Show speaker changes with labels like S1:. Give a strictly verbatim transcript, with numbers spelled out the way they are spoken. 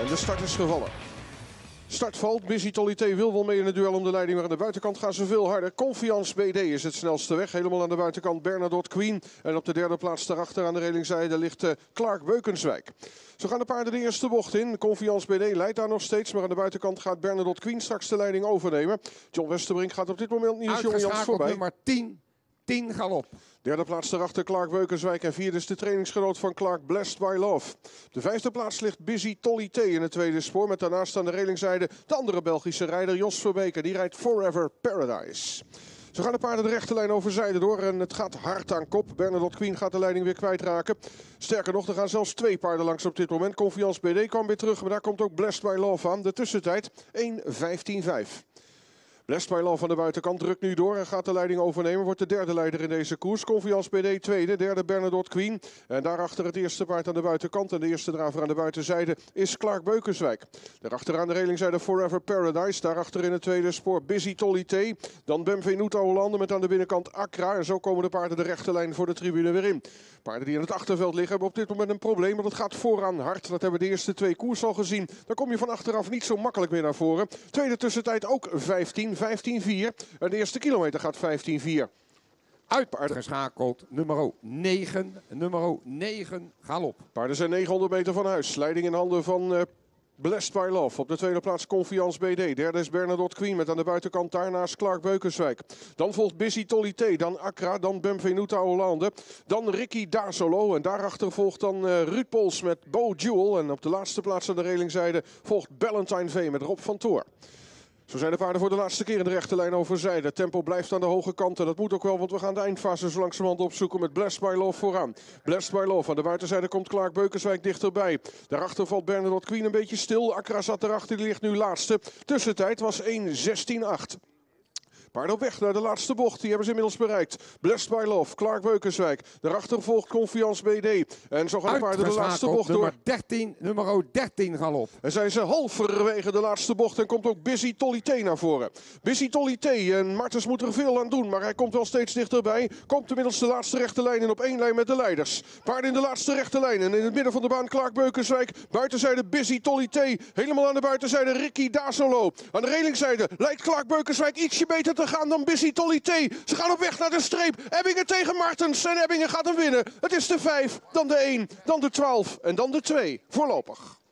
S1: En de start is gevallen. Start valt. Busy Tolité wil wel mee in het duel om de leiding, maar aan de buitenkant gaan ze veel harder. Confiance B D is het snelste weg. Helemaal aan de buitenkant Bernadotte Queen. En op de derde plaats daarachter aan de relingzijde ligt uh, Clark Beukenswijk. Zo gaan de paarden de eerste bocht in. Confiance B D leidt daar nog steeds, maar aan de buitenkant gaat Bernadotte Queen straks de leiding overnemen. John Westerbrink gaat op dit moment Niels Jongjans voorbij.
S2: Nummer tien, tien galop.
S1: Derde plaats daarachter Clark Beukenswijk en vierde is de trainingsgenoot van Clark, Blessed by Love. De vijfde plaats ligt Busy Tolité in het tweede spoor met daarnaast aan de relingzijde de andere Belgische rijder Jos Verbeek. Die rijdt Forever Paradise. Zo gaan de paarden de rechte lijn over zijde door en het gaat hard aan kop. Bernadotte Queen gaat de leiding weer kwijtraken. Sterker nog, er gaan zelfs twee paarden langs op dit moment. Confiance B D kwam weer terug, maar daar komt ook Blessed by Love aan. De tussentijd één vijftien vijf. Blessed by Love aan de buitenkant drukt nu door en gaat de leiding overnemen. Wordt de derde leider in deze koers. Confiance B D tweede, derde Bernadotte Queen. En daarachter het eerste paard aan de buitenkant. En de eerste draver aan de buitenzijde is Clark Beukenswijk. Daarachter aan de relingzijde Forever Paradise. Daarachter in het tweede spoor Busy Tolité. Dan Benvenuto Hollande met aan de binnenkant Accra. En zo komen de paarden de rechte lijn voor de tribune weer in. Paarden die in het achterveld liggen hebben op dit moment een probleem. Want het gaat vooraan hard. Dat hebben we de eerste twee koers al gezien. Dan kom je van achteraf niet zo makkelijk meer naar voren. Tweede tussentijd ook vijftien. vijftien vier. En de eerste kilometer gaat vijftien vier.
S2: Uitgeschakeld nummer negen. Nummer negen galop.
S1: Paarden zijn negenhonderd meter van huis. Leiding in handen van uh, Blessed by Love. Op de tweede plaats Confiance B D. Derde is Bernadotte Queen met aan de buitenkant daarnaast Clark Beukenswijk. Dan volgt Busy Tolité, dan Accra, dan Benvenuto Hollande. Dan Ricky Darsolo en daarachter volgt dan uh, Ruud Pols met Bo Jewel. En op de laatste plaats aan de relingzijde volgt Ballantine V met Rob van Toor. Zo zijn de paarden voor de laatste keer in de rechte lijn overzijde. Het tempo blijft aan de hoge kant en dat moet ook wel, want we gaan de eindfase zo langzamerhand opzoeken met Blessed by Love vooraan. Blessed by Love. Aan de buitenzijde komt Clark Beukenswijk dichterbij. Daarachter valt Bernadotte Queen een beetje stil. Accra zat erachter, die ligt nu laatste. Tussentijd was één zestien acht. Paarden op weg naar de laatste bocht, die hebben ze inmiddels bereikt. Blessed by Love, Clark Beukenswijk. Daarachter volgt Confiance B D. En zo gaan de paarden de laatste bocht door.
S2: Nummer dertien, nummer dertien galop.
S1: En zijn ze halverwege de laatste bocht en komt ook Busy Tolité naar voren. Busy Tolité, en Martens moet er veel aan doen, maar hij komt wel steeds dichterbij. Komt inmiddels de laatste rechte lijn en op één lijn met de leiders. Paarden in de laatste rechte lijn en in het midden van de baan Clark Beukenswijk. Buitenzijde Busy Tolité, helemaal aan de buitenzijde Ricky Darsolo. Aan de relingzijde lijkt Clark Beukenswijk ietsje beter te gaan dan Busy Tolité. Ze gaan op weg naar de streep. Ebbingen tegen Martens en Ebbingen gaat hem winnen. Het is de vijf, dan de één, dan de twaalf en dan de twee voorlopig.